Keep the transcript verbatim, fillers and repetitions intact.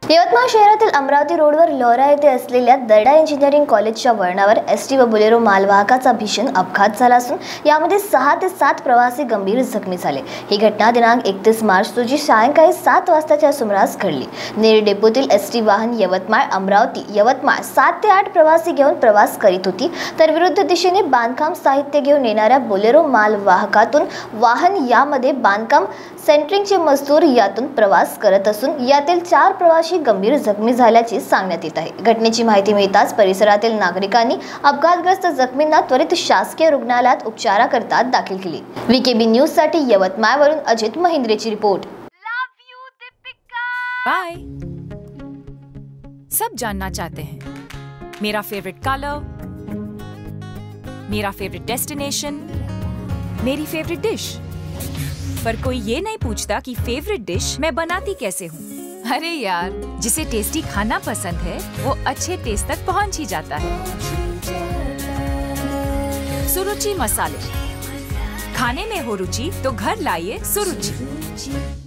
यवतमाळ शहरातील अमरावती रोडवर लोहरा येथे असलेल्या दर्डा इंजिनिअरिंग कॉलेजच्या वळणावर एसटी व बोलेरो मालवाहकाचा भीषण अपघात झाला असून यामध्ये सहा ते सात प्रवासी गंभीर जखमी झाले। ही घटना दिनांक एकतीस मार्च रोजी सायंकाळी सात वाजताच्या सुमारास घडली। नेर डेपोतील एसटी वाहन यवतमाळ अमरावती यवतमाळ सात ते आठ प्रवासी घेऊन प्रवास करीत होती, तर विरुद्ध दिशेने बांधकाम साहित्य घेऊन येणाऱ्या बोलेरो मालवाहकातून वाहन यामध्ये बांधकाम सेंटरिंगचे मजदूर यातून प्रवास करत असून यातील चार प्रवासी गंभीर जखमी झाल्याचे सांगण्यात येत आहे। घटनेची माहिती मिळताच परिसरातील नागरिकांनी अपघातग्रस्त जखमींना त्वरित शासकीय रुग्णालयात उपचाराकरता दाखल केले। वीकेबी न्यूज साठी यवतमाळवरून अजित महिंद्रेची रिपोर्ट। बाय। सब जानना चाहते हैं मेरा फेवरेट कलर, मेरा फेवरेट डेस्टिनेशन, मेरी फेवरेट डिश, पर कोई ये नहीं पूछता कि फेवरेट डिश मैं बनाती कैसे हूँ। अरे यार, जिसे टेस्टी खाना पसंद है वो अच्छे टेस्ट तक पहुँच ही जाता है। सुरुचि मसाले, खाने में हो रुचि तो घर लाइए सुरुचि।